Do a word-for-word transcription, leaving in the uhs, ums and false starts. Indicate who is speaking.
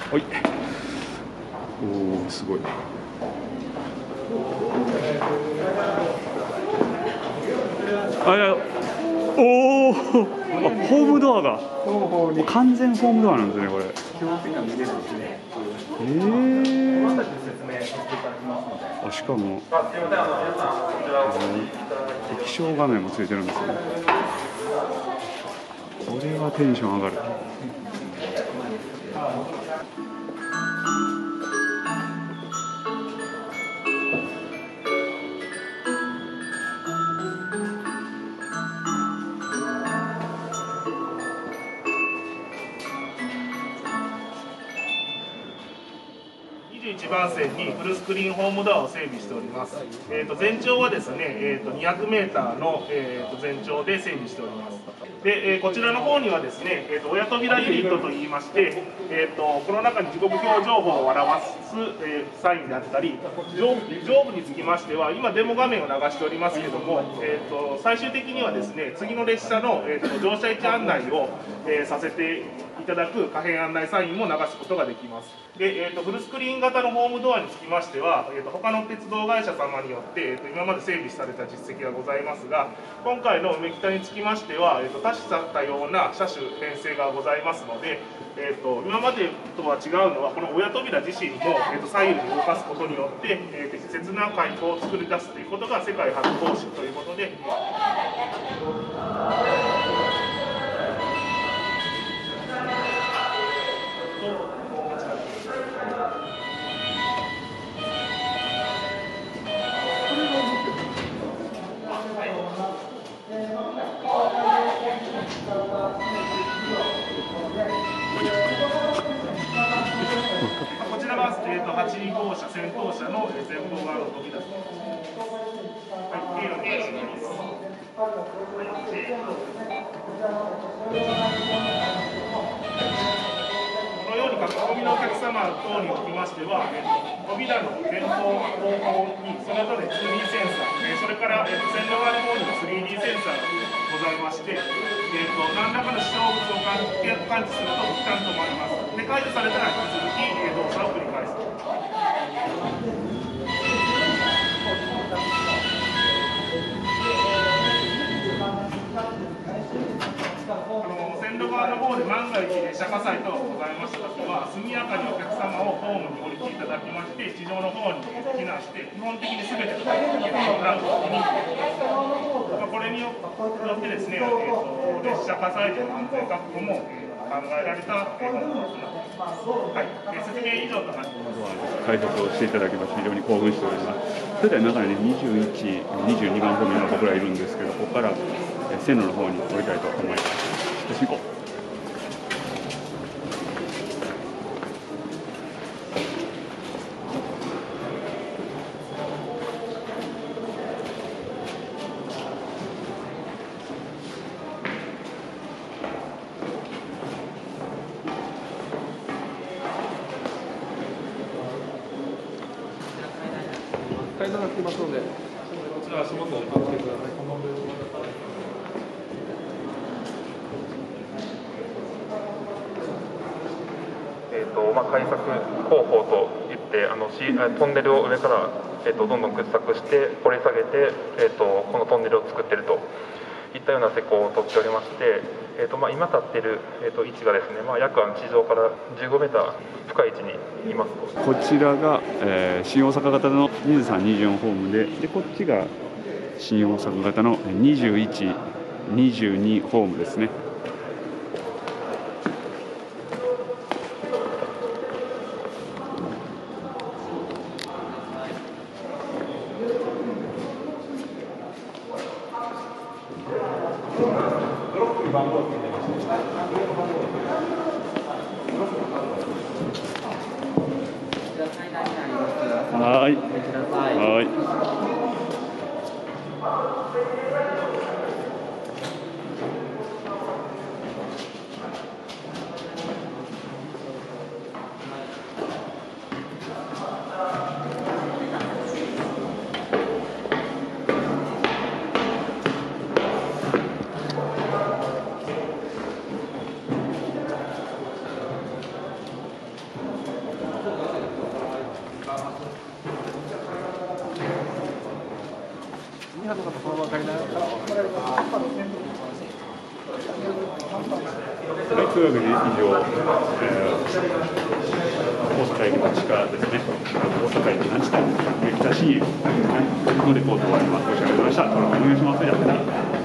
Speaker 1: はい。おお、すごい。あ、いや、おお、ホームドアが完全ホームドアなんですね、これ。えー、あ、しかも、液晶画面もついてるんですね。これはテンション上がる。
Speaker 2: にじゅういちばん線にフルスクリーンホームドアを整備しております。えー、と全長はですね、えー、とにひゃくメーターの、えー、と全長で整備しております。で、えー、こちらの方にはですね、えー、と親扉ユニットといいまして、えー、とこの中に時刻表情報を表す、えー、サインであったり、上上部につきましては、今デモ画面を流しておりますけども、えー、と最終的にはですね、次の列車の、えー、と乗車位置案内を、えー、させていただく可変案内サインも流すことができます。で、えー、とフルスクリーン型のホームドアにつきましては、えー、と他の鉄道会社様によって、えー、と今まで整備された実績がございますが、今回の梅北につきましては、えー、と多種多様な車種編成がございますので、えー、と今までとは違うのは、この親扉自身も、えー、と左右に動かすことによって、えー、適切な回答を作り出すということが世界初方針ということで。こちらが、えー、とはち号車、先頭車の前方側の扉です。はい、経路になります。このように書き込みのお客様等におきましては、えー、と扉の前方、後方にそれぞれ ツーディー センサー、えー、それから、えー、と線路側の方にも スリーディー センサーがございまして、えー、と何らかの支障物を感知すると一旦止まります。で、解除されたら引き続き、えー、動作を繰り返す。あの線路側の方で万が一列車火災等がございましたときは、速やかにお客様をホームに降りていただきまして、地上の方に避難して、基本的にすべての混乱を見に行く。これによってですね、えー、と列車火災時の安全確保も、えー、考えられたということになっています。はい、えー、説明以上となります。
Speaker 1: 解説をしていただきまして、非常に興奮しております。それでは中に、ね、にじゅういち、にじゅうにばん方面の僕らいるんですけど、ここから線路の方に降りたいと思います。よし、行こう。
Speaker 3: 階段が来ますので、こちら足元をお気をつけください。
Speaker 4: えーとまあ、開削工法といってあのトンネルを上から、えー、とどんどん掘削して掘り下げて、えー、とこのトンネルを作っているといったような施工をとっておりまして、えーとまあ、今立っている、えー、と位置がですね、まあ、約地上からじゅうごメーター深い位置にいます。
Speaker 1: こちらが、えー、新大阪型のにじゅうさん、にじゅうよんホームで、でこっちが新大阪型のにじゅういち、にじゅうにホームですね。はい。はい。
Speaker 3: 批判の方、そのまま借りながら。
Speaker 1: はい、というわけで以上、えー、大阪駅の地下ですね、大阪駅の地下、北新駅のレポートを終わります。ご視聴ありがとうございました。お願いします。